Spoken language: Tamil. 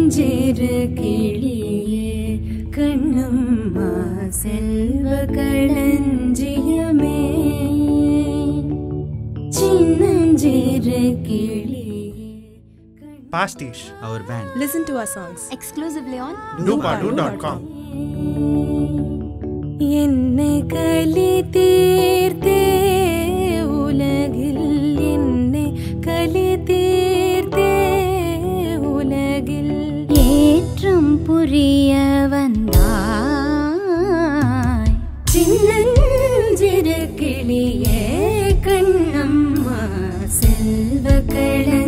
சின்னஞ்சிறு கிளியே கண்ணம்மா செல்வ களஞ்சியமே சின்னஞ்சிறு கிளியே. Pastiche, our band. Listen to our songs exclusively on dupadu.com. என்னை கலி தீர்த்தே உலகில் என்னை கலி தீர்த்தே உலகில் ஏற்றம் புரிய வந்தாய் சின்னஞ்சிறு கிளியே கண்ணம்மா செல்வ களஞ்சியமே.